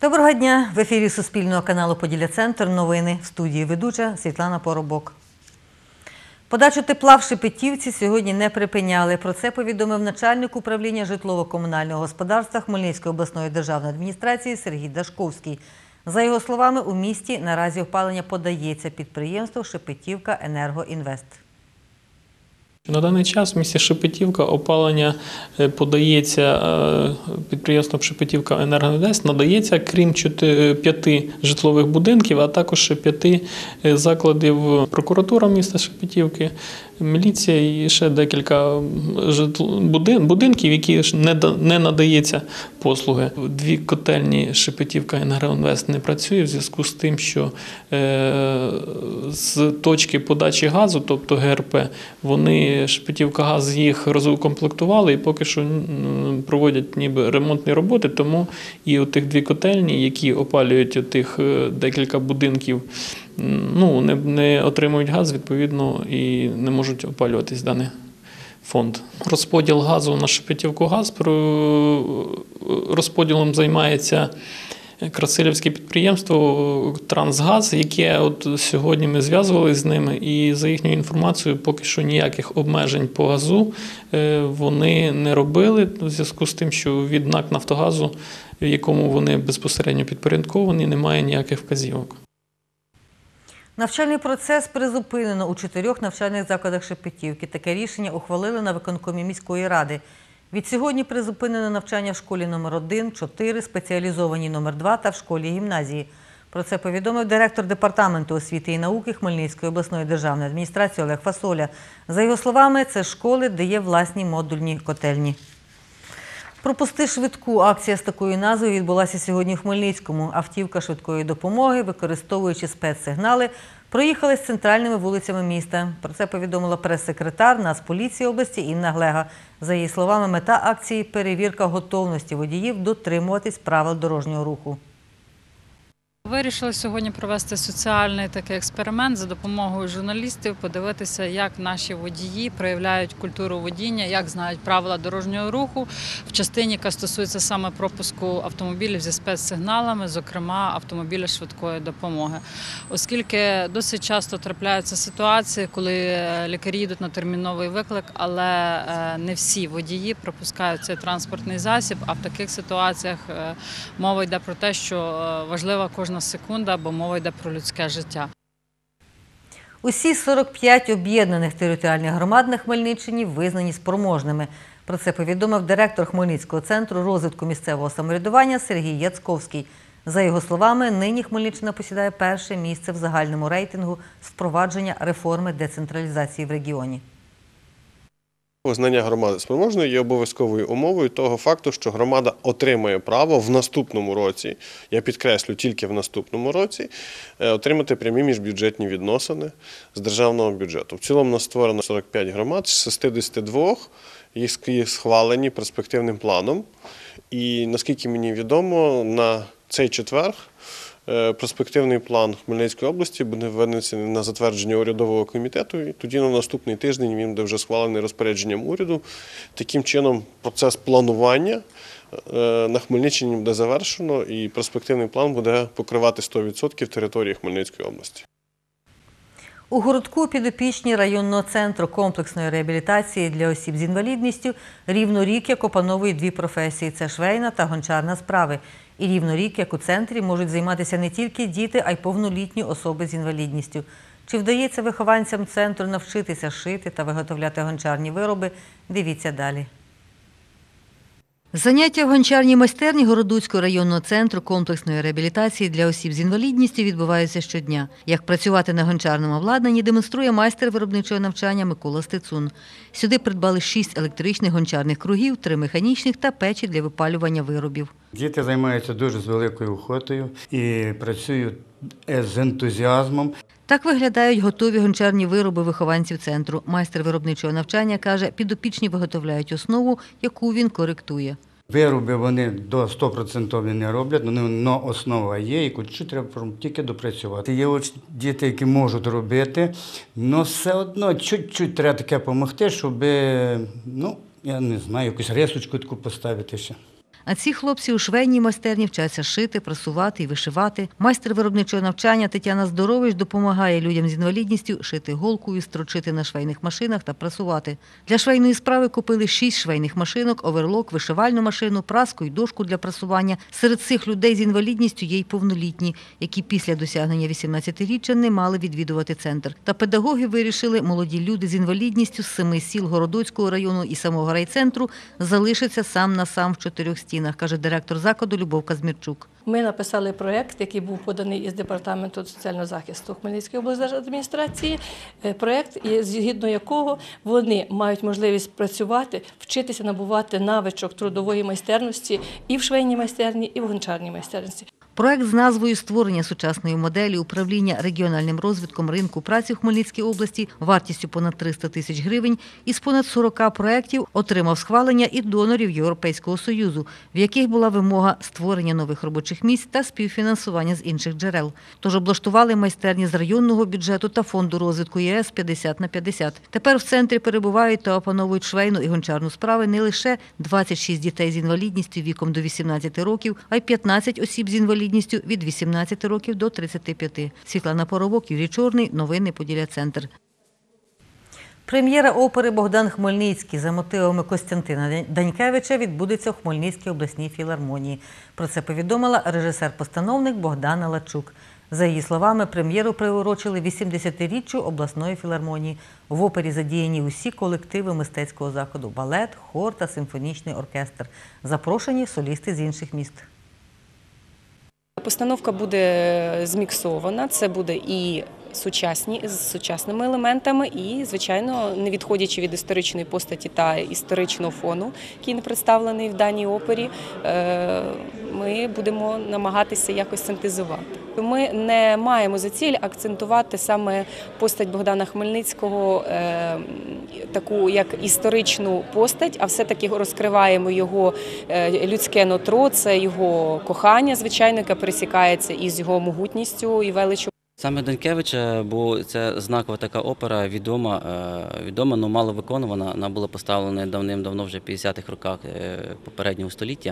Доброго дня! В ефірі Суспільного каналу «Поділля-Центр» новини. В студії ведуча Світлана Поробок. Подачу тепла в Шепетівці сьогодні не припиняли. Про це повідомив начальник управління житлово-комунального господарства Хмельницької обласної державної адміністрації Сергій Дашковський. За його словами, у місті наразі опалення подається підприємству «Шепетівка Енергоінвест». На даний час в місті Шепетівка опалення подається підприємством «Шепетівка Енергоінвест», надається, крім 5 житлових будинків, а також 5 закладів прокуратура міста Шепетівки, міліція і ще декілька будинків, які не надається послуги. 2 котельні «Шепетівка Енергоінвест» не працює в зв'язку з тим, що з точки подачі газу, тобто ГРП, Шепетівкагаз їх розукомплектували і поки що проводять ніби ремонтні роботи, тому і тих 2 котельні, які опалюють тих декілька будинків, не отримують газ, відповідно, і не можуть опалюватись даний фонд. Розподіл газу на Шепетівкагаз, розподілом займається Красилівське підприємство «Трансгаз», яке сьогодні ми зв'язувалися з ними, і за їхньою інформацією поки що ніяких обмежень по газу вони не робили, у зв'язку з тим, що від НАК «Нафтогазу», якому вони безпосередньо підпорядковані, немає ніяких вказівок. Навчальний процес призупинено у 4 навчальних закладах Шепетівки. Таке рішення ухвалили на виконкомі міської ради. Відсьогодні призупинено навчання в школі номер 1, 4, спеціалізованій номер 2 та в школі-гімназії. Про це повідомив директор департаменту освіти і науки Хмельницької обласної державної адміністрації Олег Фасоля. За його словами, це школи, де є власні модульні котельні. «Пропусти швидку» – акція з такою назвою відбулася сьогодні в Хмельницькому. Автівка швидкої допомоги, використовуючи спецсигнали, проїхали з центральними вулицями міста. Про це повідомила прес-секретар Нацполіції області Інна Глега. За її словами, мета акції – перевірка готовності водіїв дотримуватись правил дорожнього руху. Вирішили сьогодні провести соціальний такий експеримент за допомогою журналістів, подивитися, як наші водії проявляють культуру водіння, як знають правила дорожнього руху в частині, яка стосується саме пропуску автомобілів зі спецсигналами, зокрема автомобіля швидкої допомоги. Оскільки досить часто трапляються ситуації, коли лікарі їдуть на терміновий виклик, але не всі водії пропускають цей транспортний засіб, а в таких ситуаціях мова йде про те, що важлива кожна секунда, бо мова йде про людське життя. Усі 45 об'єднаних територіальних громад на Хмельниччині визнані спроможними. Про це повідомив директор Хмельницького центру розвитку місцевого самоврядування Сергій Яцковський. За його словами, нині Хмельниччина посідає перше місце в загальному рейтингу з впровадження реформи децентралізації в регіоні. Визнання громади спроможною є обов'язковою умовою того факту, що громада отримає право в наступному році, я підкреслю, тільки в наступному році, отримати прямі міжбюджетні відносини з державного бюджету. В цілому у нас створено 45 громад, з 62 їх схвалені перспективним планом. І, наскільки мені відомо, на цей четвер перспективний план Хмельницької області буде винесений на затвердження урядового комітету, і тоді на наступний тиждень він буде вже схвалений розпорядженням уряду. Таким чином, процес планування на Хмельниччині буде завершено, і перспективний план буде покривати 100% території Хмельницької області. У городку підопічні районного центру комплексної реабілітації для осіб з інвалідністю рівно рік, як опановують 2 професії – це швейна та гончарна справи. І рівно рік, як у центрі, можуть займатися не тільки діти, а й повнолітні особи з інвалідністю. Чи вдається вихованцям центру навчитися шити та виготовляти гончарні вироби – дивіться далі. Заняття в гончарній майстерні Городоцького районного центру комплексної реабілітації для осіб з інвалідністю відбуваються щодня. Як працювати на гончарному обладнанні, демонструє майстер виробничого навчання Микола Стецун. Сюди придбали 6 електричних гончарних кругів, 3 механічних та печі для випалювання виробів. Діти займаються дуже з великою охотою і працюють з ентузіазмом. Так виглядають готові гончарні вироби вихованців центру. Майстер виробничого навчання каже, підопічні виготовляють основу, яку він коректує. Вироби вони до 100% не роблять, але основа є, яку треба тільки допрацювати. Є діти, які можуть робити, але все одно чуть-чуть треба таке допомогти, щоб, я не знаю, якусь рисочку таку поставити ще. А ці хлопці у швейній майстерні вчаться шити, прасувати і вишивати. Майстер виробничого навчання Тетяна Здорович допомагає людям з інвалідністю шити голкою, строчити на швейних машинах та прасувати. Для швейної справи купили 6 швейних машинок, оверлок, вишивальну машину, праску і дошку для прасування. Серед цих людей з інвалідністю є й повнолітні, які після досягнення 18-річчя не мали відвідувати центр. Та педагоги вирішили, молоді люди з інвалідністю з 7 сіл Городоцького району і самого райцентру залишаться сам на сам в 4 стінах, каже директор закладу Любов Казмірчук. Ми написали проєкт, який був поданий із Департаменту соціального захисту Хмельницької облдержадміністрації, проєкт, згідно якого вони мають можливість працювати, вчитися набувати навичок трудової майстерності і в швейній майстерні, і в гончарній майстерності. Проект з назвою «Створення сучасної моделі управління регіональним розвитком ринку праці в Хмельницькій області» вартістю понад 300 тисяч гривень із понад 40 проєктів отримав схвалення і донорів Європейського Союзу, в яких була вимога створення нових робочих місць та співфінансування з інших джерел. Тож облаштували майстерні з районного бюджету та фонду розвитку ЄС 50/50. Тепер в центрі перебувають та опановують швейну і гончарну справи не лише 26 дітей з інвалідністю віком до 18 років, а й 15 осіб з інвалідністю від 18 років до 35. Світлана Поробок, Юрій Чорний. Новини Поділля-Центр. Прем'єра опери «Богдан Хмельницький» за мотивами Костянтина Данькевича відбудеться у Хмельницькій обласній філармонії. Про це повідомила режисер-постановник Богдана Лачук. За її словами, прем'єру приурочили 80-річчю обласної філармонії. В опері задіяні усі колективи мистецького заходу – балет, хор та симфонічний оркестр. Запрошені солісти з інших міст. Постановка буде зміксована, це буде і з сучасними елементами, і, звичайно, не відходячи від історичної постаті та історичного фону, який не представлений в даній опері, ми будемо намагатися якось синтезувати. Ми не маємо за ціль акцентувати саме постать Богдана Хмельницького, таку як історичну постать, а все-таки розкриваємо його людське нутро, це його кохання, звичайно, яке пересікається із його могутністю і величчю. Саме Данькевича, бо це знакова така опера, відома, але мало виконувана. Вона була поставлена давним-давно, вже в 50-х роках попереднього століття.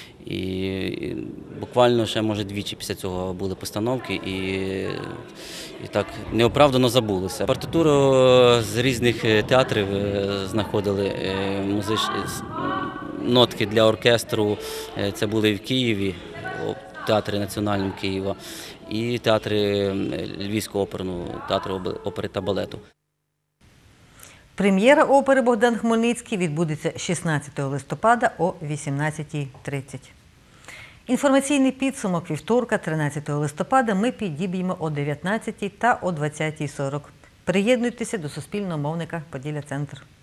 І буквально ще, може, двічі після цього були постановки і так неоправдано забулися. Партитуру з різних театрів знаходили нотки для оркестру. Це були в Києві, театрі Національного Києва, і театри Львівського оперного театру опери та балету. Прем'єра опери «Богдан Хмельницький» відбудеться 16 листопада о 18:30. Інформаційний підсумок вівторка, 13 листопада, ми підіб'ємо о 19 та о 20:40. Приєднуйтеся до суспільного мовника «Поділля-Центр».